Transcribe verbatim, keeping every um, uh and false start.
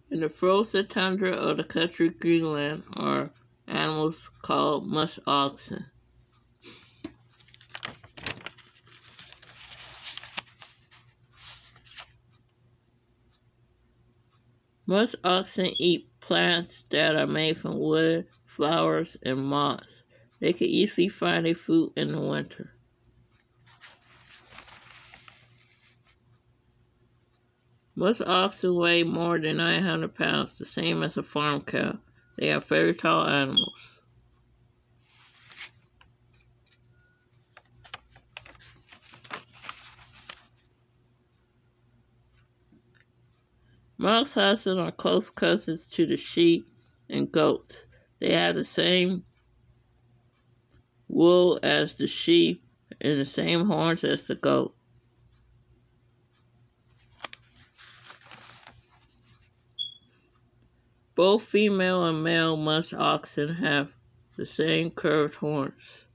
In the frozen tundra of the country Greenland are animals called Musk Oxen. Musk oxen eat plants that are made from wood, flowers, and moss. They can easily find their food in the winter. Musk oxen weigh more than nine hundred pounds, the same as a farm cow. They are very tall animals. Musk oxen are close cousins to the sheep and goats. They have the same wool as the sheep and the same horns as the goat. Both female and male musk oxen have the same curved horns.